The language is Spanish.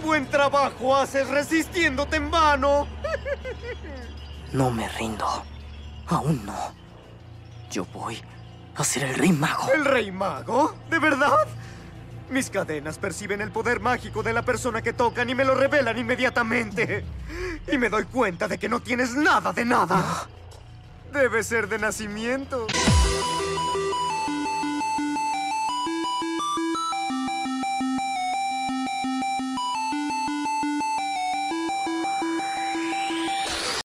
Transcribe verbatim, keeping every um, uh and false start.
buen trabajo haces resistiéndote en vano! No me rindo. Aún no. Yo voy a ser el Rey Mago. ¿El Rey Mago? ¿De verdad? Mis cadenas perciben el poder mágico de la persona que tocan y me lo revelan inmediatamente. Y me doy cuenta de que no tienes nada de nada. Debe ser de nacimiento.